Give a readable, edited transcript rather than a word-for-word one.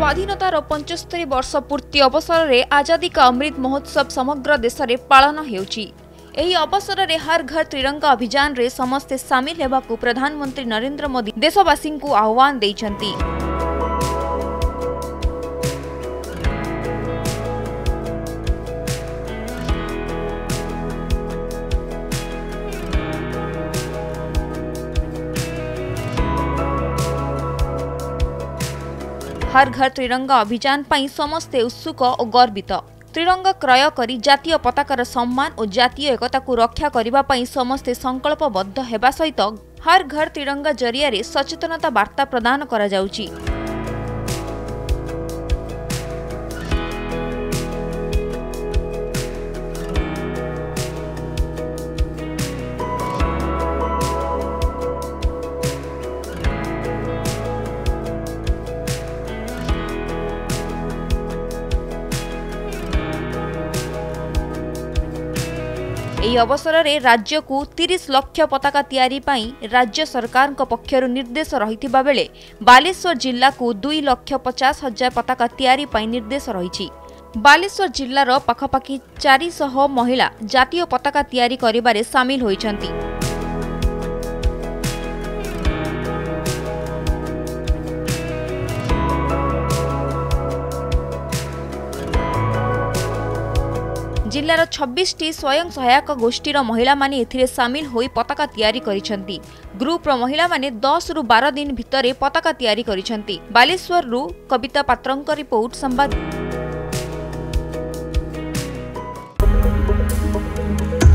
स्वाधीनतार 75 वर्ष पूर्ति अवसर में आजादी का अमृत महोत्सव समग्र देश में पालन होउछि। एही अवसर में हर घर तिरंगा अभियान रे समस्ते सामिल हेबाकु प्रधानमंत्री नरेंद्र मोदी देशवासी को आह्वान दैछन्ति। हर घर तिरंगा अभियान पाई समस्ते उत्सुक और गर्वित। तिरंगा क्रय करी जातीय पताकार सम्मान और जातीय एकता को रक्षा करबा पाई समस्ते संकल्पबद्ध हेबा सहित हर घर तिरंगा जरिया रे सचेतनता वार्ता प्रदान करा जाउची। ଏହି ଅବସରରେ राज्यକୁ 30 ଲକ୍ଷ ପତାକା ତିଆରି ପାଇଁ राज्य सरकारଙ୍କ ପକ୍ଷରୁ ନିର୍ଦ୍ଦେଶ ରହିଥିବା ବେଲେ ବାଲେଶ୍ୱର ଜିଲ୍ଲାକୁ 2,50,000 ପତାକା ତିଆରି ପାଇଁ ନିର୍ଦ୍ଦେଶ ରହିଛି। ବାଲେଶ୍ୱର ଜିଲ୍ଲାର ପାଖାପାଖି 400 ମହିଳା ଜାତୀୟ ପତାକା ତିଆରି କରିବାରେ ସାମିଲ ହୋଇଛନ୍ତି। जिल्लार 26टी स्वयं सहायक गोष्ठीर महिला माने एथिरे सामिल होई पताका तैयारी करिसेंती। ग्रुप रो महिला माने 10 रु 12 दिन भितरे पताका तैयारी करिसेंती। बालेश्वर रु कविता पात्रंक रिपोर्ट संवाद।